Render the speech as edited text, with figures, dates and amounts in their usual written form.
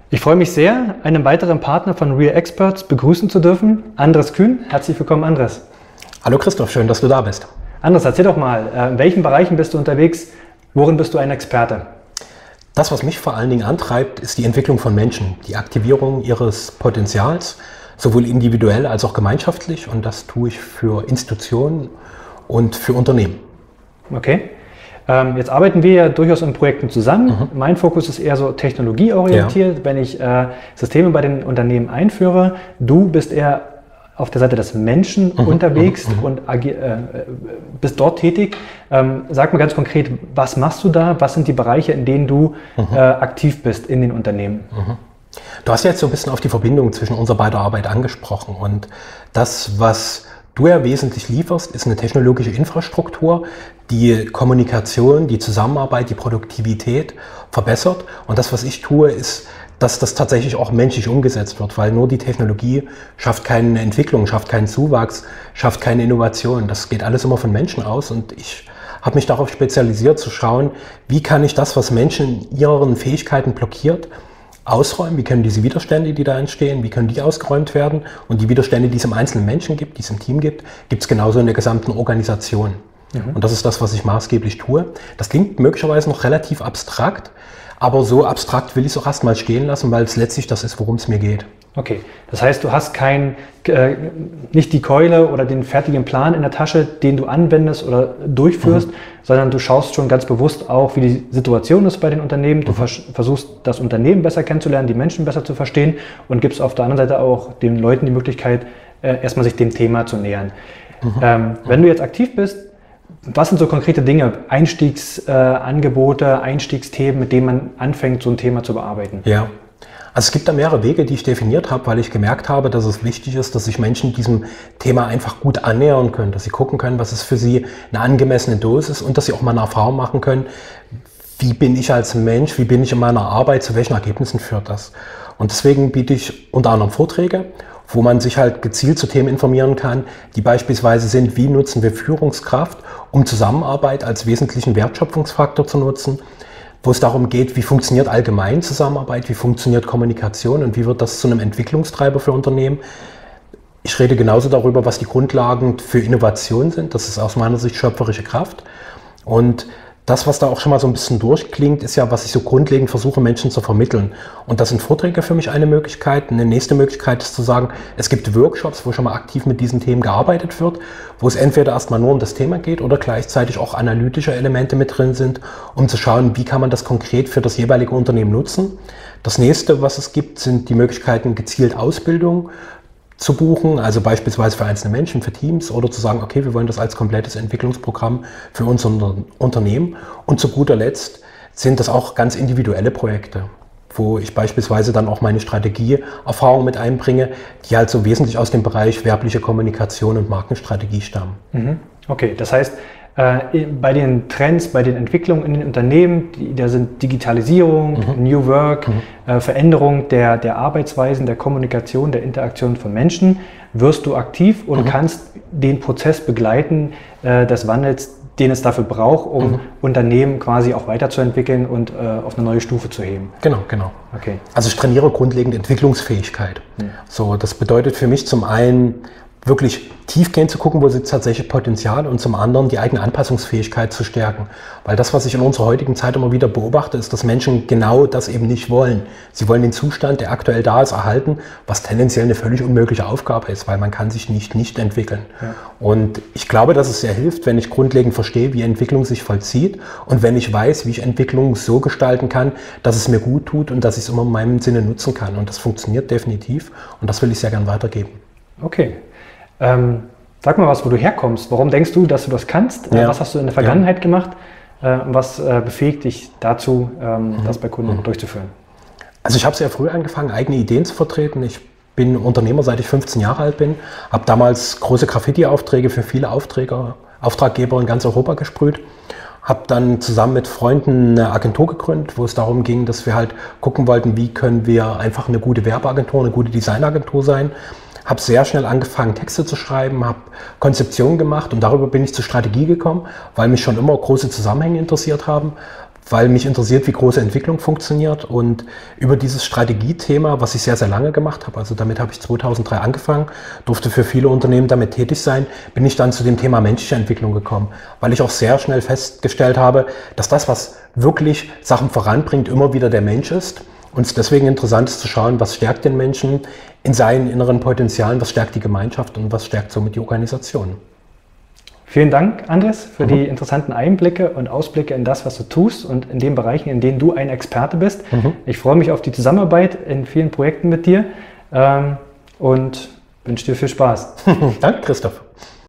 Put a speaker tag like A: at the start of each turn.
A: Ich freue mich sehr, einen weiteren Partner von Real Experts begrüßen zu dürfen, Andres Kühn. Herzlich willkommen, Andres.
B: Hallo Christoph, schön, dass du da bist.
A: Andres, erzähl doch mal, in welchen Bereichen bist du unterwegs? Worin bist du ein Experte?
B: Das, was mich vor allen Dingen antreibt, ist die Entwicklung von Menschen, die Aktivierung ihres Potenzials, sowohl individuell als auch gemeinschaftlich. Und das tue ich für Institutionen und für Unternehmen.
A: Okay. Jetzt arbeiten wir ja durchaus in Projekten zusammen. Mein Fokus ist eher so technologieorientiert, wenn ich Systeme bei den Unternehmen einführe. Du bist eher auf der Seite des Menschen unterwegs und bist dort tätig. Sag mal ganz konkret, was machst du da? Was sind die Bereiche, in denen du aktiv bist in den Unternehmen?
B: Du hast ja jetzt so ein bisschen auf die Verbindung zwischen unserer beider Arbeit angesprochen. Und das, was du ja wesentlich lieferst, ist eine technologische Infrastruktur, die Kommunikation, die Zusammenarbeit, die Produktivität verbessert. Und das, was ich tue, ist, dass das tatsächlich auch menschlich umgesetzt wird, weil nur die Technologie schafft keine Entwicklung, schafft keinen Zuwachs, schafft keine Innovation. Das geht alles immer von Menschen aus und ich habe mich darauf spezialisiert zu schauen, wie kann ich das, was Menschen in ihren Fähigkeiten blockiert, ausräumen, wie können diese Widerstände, die da entstehen, wie können die ausgeräumt werden und die Widerstände, die es im einzelnen Menschen gibt, die es im Team gibt, gibt es genauso in der gesamten Organisation. Und das ist das, was ich maßgeblich tue. Das klingt möglicherweise noch relativ abstrakt, aber so abstrakt will ich es auch erstmal stehen lassen, weil es letztlich das ist, worum es mir geht.
A: Okay, das heißt, du hast nicht die Keule oder den fertigen Plan in der Tasche, den du anwendest oder durchführst, sondern du schaust schon ganz bewusst auch, wie die Situation ist bei den Unternehmen. Du versuchst, das Unternehmen besser kennenzulernen, die Menschen besser zu verstehen und gibst auf der anderen Seite auch den Leuten die Möglichkeit, erstmal sich dem Thema zu nähern. Wenn du jetzt aktiv bist, was sind so konkrete Dinge, Einstiegsangebote, Einstiegsthemen, mit denen man anfängt, so ein Thema zu bearbeiten?
B: Ja. Also es gibt da mehrere Wege, die ich definiert habe, weil ich gemerkt habe, dass es wichtig ist, dass sich Menschen diesem Thema einfach gut annähern können, dass sie gucken können, was ist für sie eine angemessene Dosis und dass sie auch mal eine Erfahrung machen können, wie bin ich als Mensch, wie bin ich in meiner Arbeit, zu welchen Ergebnissen führt das. Und deswegen biete ich unter anderem Vorträge, wo man sich halt gezielt zu Themen informieren kann, die beispielsweise sind, wie nutzen wir Führungskraft, um Zusammenarbeit als wesentlichen Wertschöpfungsfaktor zu nutzen, wo es darum geht, wie funktioniert allgemein Zusammenarbeit, wie funktioniert Kommunikation und wie wird das zu einem Entwicklungstreiber für Unternehmen. Ich rede genauso darüber, was die Grundlagen für Innovation sind. Das ist aus meiner Sicht schöpferische Kraft. Und das, was da auch schon mal so ein bisschen durchklingt, ist ja, was ich so grundlegend versuche, Menschen zu vermitteln. Und das sind Vorträge für mich eine Möglichkeit. Eine nächste Möglichkeit ist zu sagen, es gibt Workshops, wo schon mal aktiv mit diesen Themen gearbeitet wird, wo es entweder erstmal nur um das Thema geht oder gleichzeitig auch analytische Elemente mit drin sind, um zu schauen, wie kann man das konkret für das jeweilige Unternehmen nutzen. Das nächste, was es gibt, sind die Möglichkeiten, gezielt Ausbildung zu buchen, also beispielsweise für einzelne Menschen, für Teams oder zu sagen, okay, wir wollen das als komplettes Entwicklungsprogramm für unser Unternehmen. Und zu guter Letzt sind das auch ganz individuelle Projekte, wo ich beispielsweise dann auch meine Strategieerfahrung mit einbringe, die halt so wesentlich aus dem Bereich werbliche Kommunikation und Markenstrategie stammen.
A: Okay, das heißt, bei den Trends, bei den Entwicklungen in den Unternehmen, da sind Digitalisierung, New Work, Veränderung der Arbeitsweisen, der Kommunikation, der Interaktion von Menschen, wirst du aktiv und kannst den Prozess begleiten des Wandels, den es dafür braucht, um Unternehmen quasi auch weiterzuentwickeln und auf eine neue Stufe zu heben.
B: Genau.
A: Okay.
B: Also ich trainiere grundlegend Entwicklungsfähigkeit. So, das bedeutet für mich zum einen, wirklich tiefgehend zu gucken, wo sitzt tatsächlich Potenzial und zum anderen die eigene Anpassungsfähigkeit zu stärken. Weil das, was ich in unserer heutigen Zeit immer wieder beobachte, ist, dass Menschen genau das eben nicht wollen. Sie wollen den Zustand, der aktuell da ist, erhalten, was tendenziell eine völlig unmögliche Aufgabe ist, weil man kann sich nicht entwickeln. Ja. Und ich glaube, dass es sehr hilft, wenn ich grundlegend verstehe, wie Entwicklung sich vollzieht und wenn ich weiß, wie ich Entwicklung so gestalten kann, dass es mir gut tut und dass ich es immer in meinem Sinne nutzen kann. Und das funktioniert definitiv und das will ich sehr gern weitergeben.
A: Okay. Sag mal was, wo du herkommst. Warum denkst du, dass du das kannst?
B: Ja.
A: Was hast du in der Vergangenheit gemacht? Was befähigt dich dazu, das bei Kunden durchzuführen?
B: Also ich habe sehr früh angefangen, eigene Ideen zu vertreten. Ich bin Unternehmer, seit ich 15 Jahre alt bin. Habe damals große Graffiti-Aufträge für viele Auftraggeber in ganz Europa gesprüht. Habe dann zusammen mit Freunden eine Agentur gegründet, wo es darum ging, dass wir halt gucken wollten, wie können wir einfach eine gute Werbeagentur, eine gute Designagentur sein. Habe sehr schnell angefangen, Texte zu schreiben, habe Konzeption gemacht und darüber bin ich zur Strategie gekommen, weil mich schon immer große Zusammenhänge interessiert haben, weil mich interessiert, wie große Entwicklung funktioniert. Und über dieses Strategiethema, was ich sehr, sehr lange gemacht habe, also damit habe ich 2003 angefangen, durfte für viele Unternehmen damit tätig sein, bin ich dann zu dem Thema menschliche Entwicklung gekommen, weil ich auch sehr schnell festgestellt habe, dass das, was wirklich Sachen voranbringt, immer wieder der Mensch ist. Und es deswegen interessant ist zu schauen, was stärkt den Menschen in seinen inneren Potenzialen, was stärkt die Gemeinschaft und was stärkt somit die Organisation.
A: Vielen Dank, Andres, für die interessanten Einblicke und Ausblicke in das, was du tust und in den Bereichen, in denen du ein Experte bist. Ich freue mich auf die Zusammenarbeit in vielen Projekten mit dir und wünsche dir viel Spaß.
B: Danke, Christoph.